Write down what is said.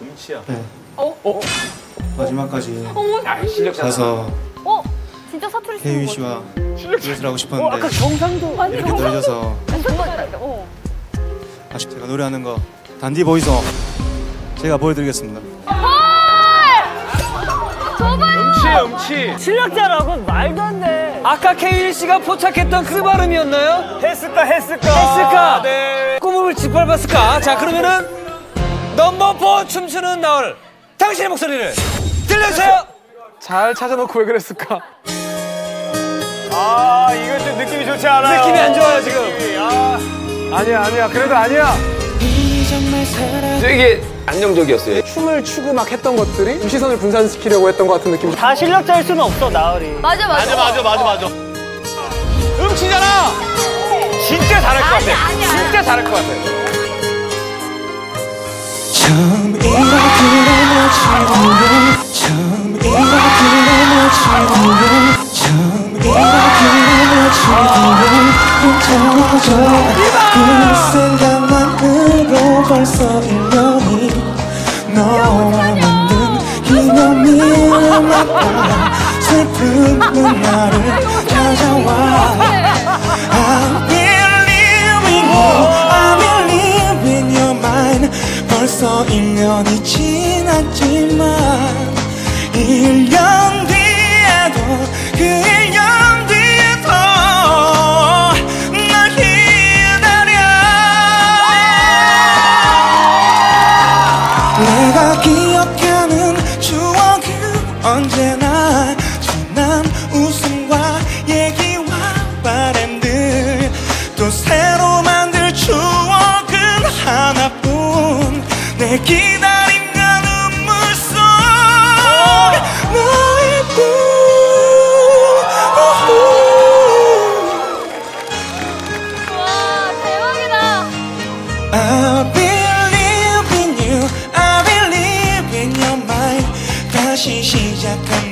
음치야. 네. 마지막까지 가서 진짜 사투리 쓰는 혜윤 거 씨와 듀엣을 하고 싶었는데 아까 경상도 이렇게 떨어져서 아쉽게 제가 노래하는 거 단디 보이소 제가 보여드리겠습니다. 음치. 실력자라고 말도 안 돼. 아까 케일 씨가 포착했던 그 발음이었나요? 했을까? 네. 꿈을 짓밟았을까? 자, 그러면은 넘버 4 춤추는 나얼 당신의 목소리를 들려주세요. 잘 찾아놓고 왜 그랬을까? 아, 이거 좀 느낌이 좋지 않아요. 느낌이 안 좋아요, 지금. 아니야. 그래도 아니야. 되게 안정적이었어요. 춤을 추고 막 했던 것들이 시선을 분산시키려고 했던 것 같은 느낌. 다 실력자일 수는 없어, 나얼이. 맞아. 음치잖아. 진짜 잘할 것 같아. 진짜 잘할 것 같아. 처음이라 그 생각만으로 벌써 1년이 너와 만든 기념이 남아 슬픈 나를 찾아와 I believe in you I believe in your mind 벌써 1년이 지났지만 1년 뒤에도 그 1년 뒤에도 날 기다려 내가 기억하는 추억은 언제나 지난 웃음과 얘기와 바람들 또 새로 만들 추억은 하나뿐 내 기다림과 눈물 속 너의 꿈 와, 대박이다. I believe in you I believe in your mind 다시 시작한